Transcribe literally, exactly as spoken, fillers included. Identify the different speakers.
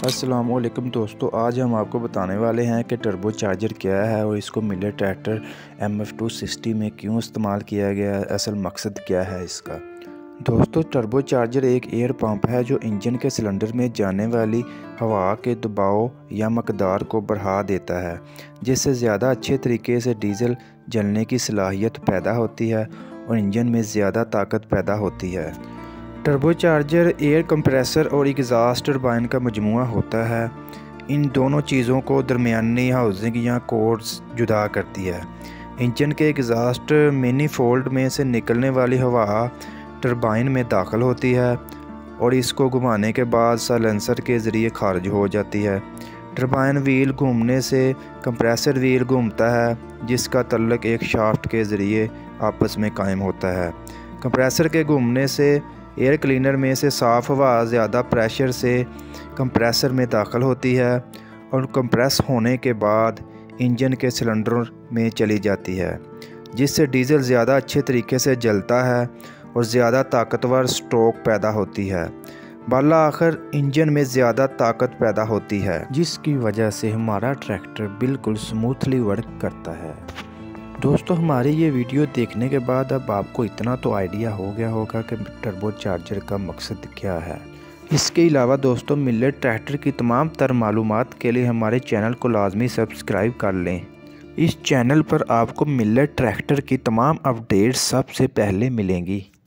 Speaker 1: अस्सलामुअलैकुम दोस्तों, आज हम आपको बताने वाले हैं कि टर्बो चार्जर क्या है और इसको Miller tractor M F two sixty में क्यों इस्तेमाल किया गया है। असल मकसद क्या है इसका। दोस्तों, टर्बो चार्जर एक एयर पंप है जो इंजन के सिलेंडर में जाने वाली हवा के दबाव या मकदार को बढ़ा देता है, जिससे ज़्यादा अच्छे तरीके से डीजल जलने की सलाहियत पैदा होती है और इंजन में ज़्यादा ताकत पैदा होती है। टर्बो चार्जर एयर कंप्रेसर और एग्जॉस्ट टरबाइन का मजमूआ होता है। इन दोनों चीज़ों को दरमियानी हाउसिंग या कोर्स जुदा करती है। इंजन के एग्जॉस्ट मैनीफोल्ड में से निकलने वाली हवा टरबाइन में दाखिल होती है और इसको घुमाने के बाद साइलेंसर के ज़रिए खारिज हो जाती है। टरबाइन व्हील घूमने से कंप्रेसर व्हील घूमता है, जिसका तल्लुक एक शाफ्ट के ज़रिए आपस में कायम होता है। कंप्रेसर के घूमने से एयर क्लीनर में से साफ़ हवा ज़्यादा प्रेशर से कंप्रेसर में दाखिल होती है और कंप्रेस होने के बाद इंजन के सिलेंडर में चली जाती है, जिससे डीजल ज़्यादा अच्छे तरीके से जलता है और ज़्यादा ताकतवर स्ट्रोक पैदा होती है। बाला आखिर इंजन में ज़्यादा ताकत पैदा होती है, जिसकी वजह से हमारा ट्रैक्टर बिल्कुल स्मूथली वर्क करता है। दोस्तों, हमारी ये वीडियो देखने के बाद अब आपको इतना तो आइडिया हो गया होगा कि टर्बो चार्जर का मकसद क्या है। इसके अलावा दोस्तों, मिलर ट्रैक्टर की तमाम तर मालूमात के लिए हमारे चैनल को लाजमी सब्सक्राइब कर लें। इस चैनल पर आपको मिलर ट्रैक्टर की तमाम अपडेट्स सबसे पहले मिलेंगी।